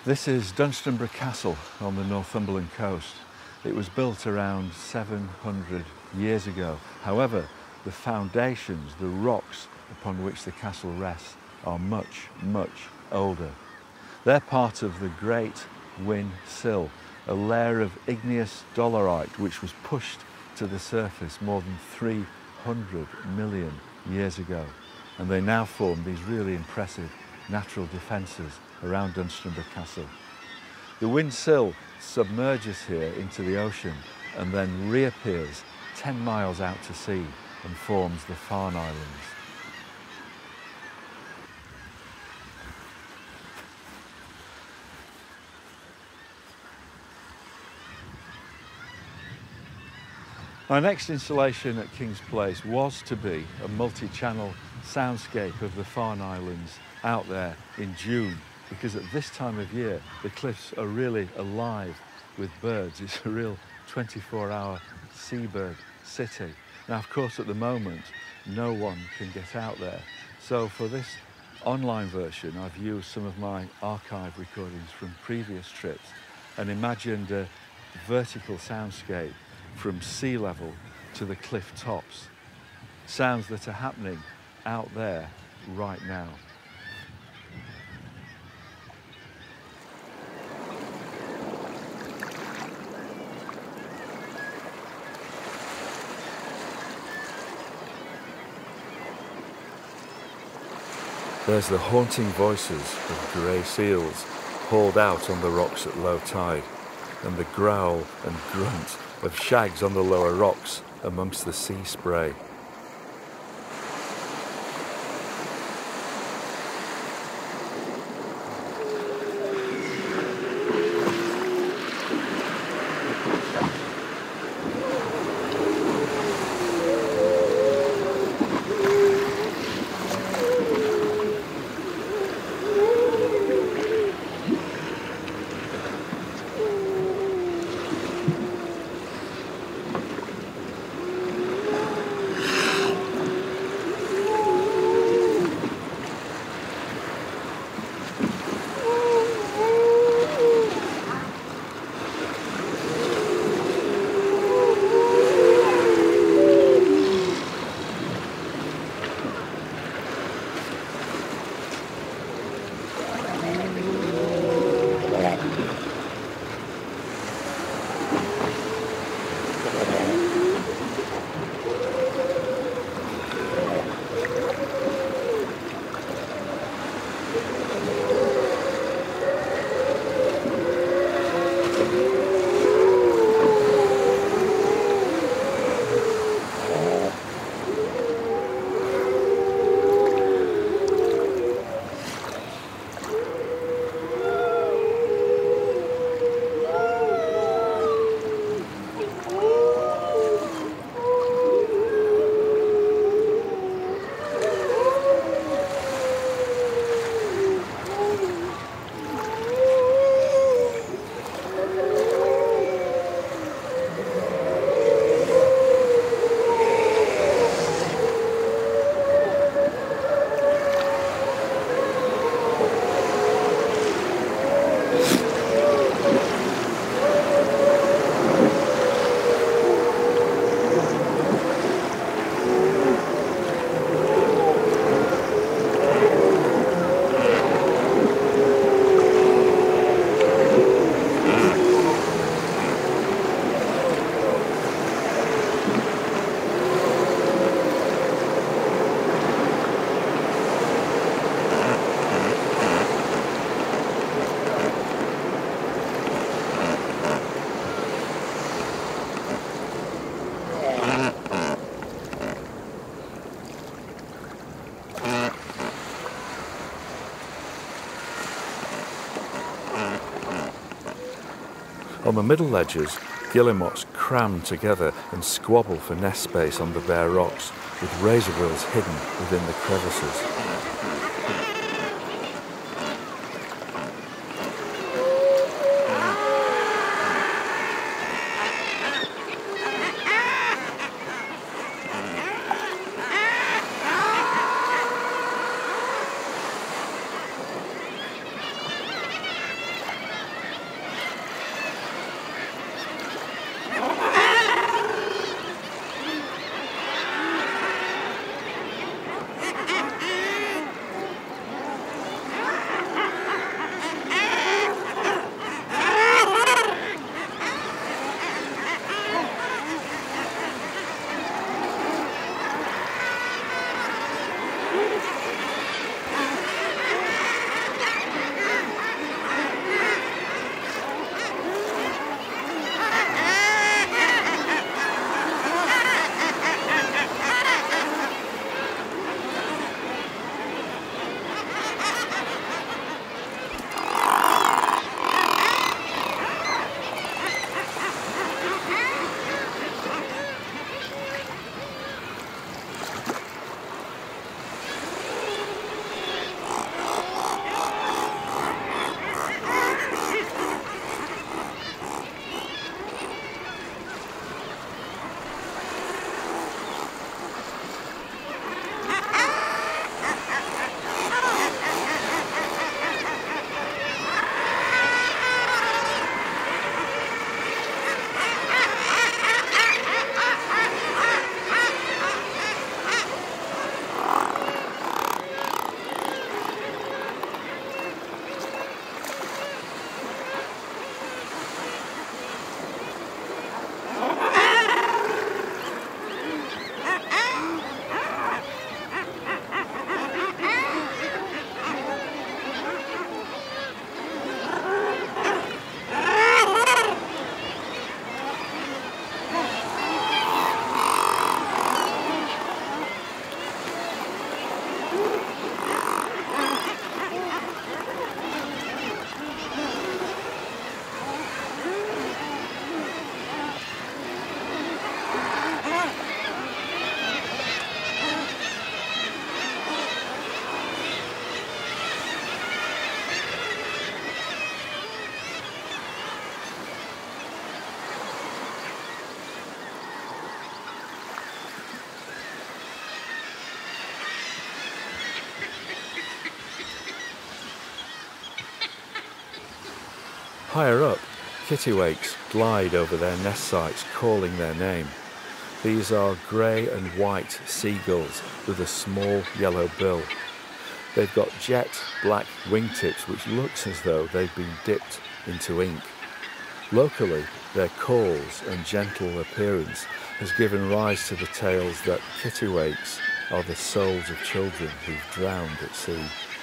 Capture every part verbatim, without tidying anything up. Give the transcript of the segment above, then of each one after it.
This is Dunstanburgh Castle on the Northumberland coast. It was built around seven hundred years ago. However, the foundations, the rocks upon which the castle rests, are much, much older. They're part of the Great Whin Sill, a layer of igneous dolerite which was pushed to the surface more than three hundred million years ago. And they now form these really impressive natural defences around Dunstanburgh Castle. The Whin Sill submerges here into the ocean and then reappears ten miles out to sea and forms the Farne Islands. My next installation at King's Place was to be a multi-channel soundscape of the Farne Islands out there in June, because at this time of year the cliffs are really alive with birds. It's a real twenty-four hour seabird city. Now, of course, at the moment no one can get out there, so for this online version I've used some of my archive recordings from previous trips and imagined a vertical soundscape from sea level to the cliff tops. Sounds that are happening out there right now. There's the haunting voices of grey seals hauled out on the rocks at low tide, and the growl and grunt of shags on the lower rocks amongst the sea spray. On the middle ledges, guillemots cram together and squabble for nest space on the bare rocks, with razorbills hidden within the crevices. Higher up, kittiwakes glide over their nest sites, calling their name. These are grey and white seagulls with a small yellow bill. They've got jet black wingtips which looks as though they've been dipped into ink. Locally, their calls and gentle appearance has given rise to the tales that kittiwakes are the souls of children who've drowned at sea.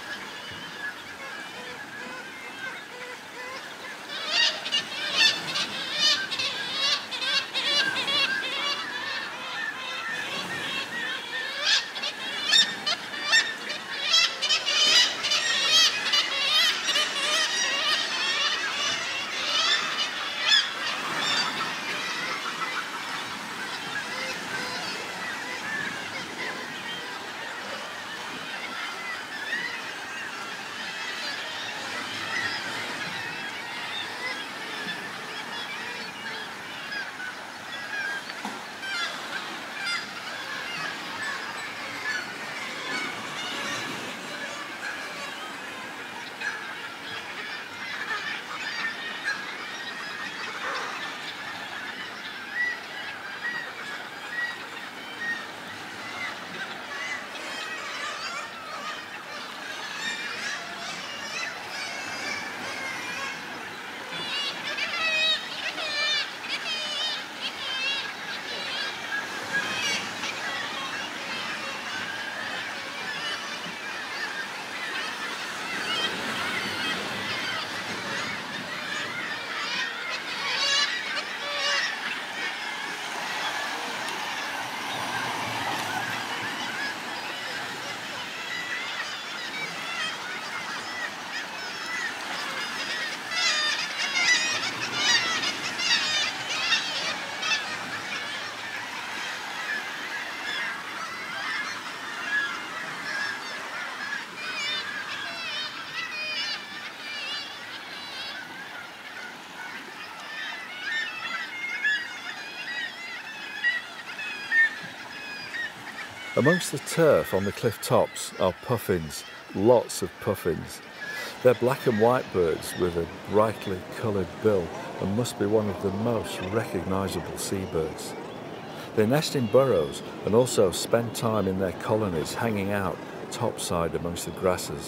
Amongst the turf on the cliff tops are puffins, lots of puffins. They're black and white birds with a brightly coloured bill and must be one of the most recognisable seabirds. They nest in burrows and also spend time in their colonies hanging out topside amongst the grasses.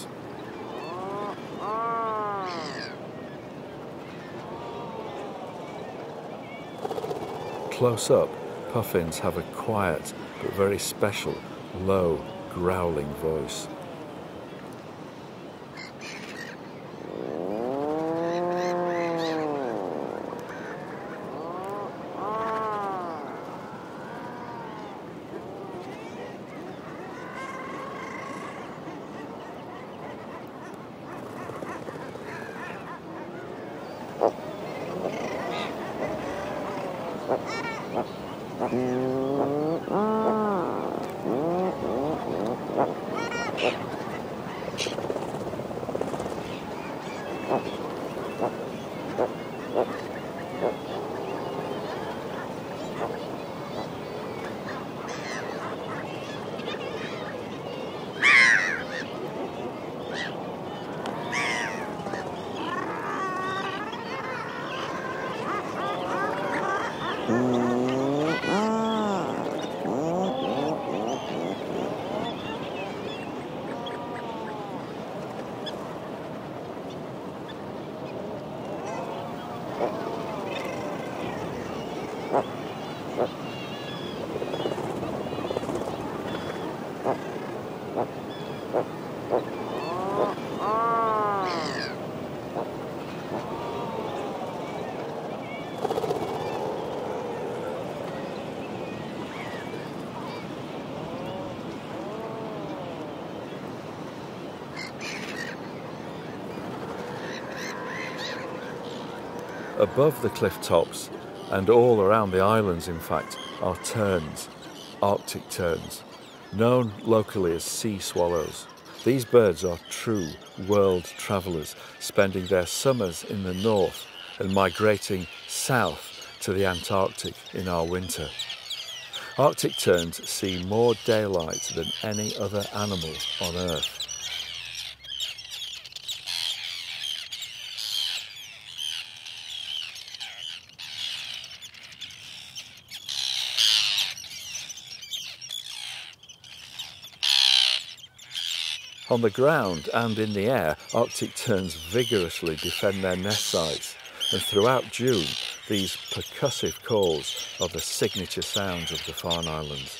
Close up, puffins have a quiet but very special, low, growling voice. Above the cliff tops, and all around the islands in fact, are terns, Arctic terns, known locally as sea swallows. These birds are true world travellers, spending their summers in the north and migrating south to the Antarctic in our winter. Arctic terns see more daylight than any other animal on Earth. On the ground and in the air, Arctic terns vigorously defend their nest sites, and throughout June, these percussive calls are the signature sounds of the Farne Islands.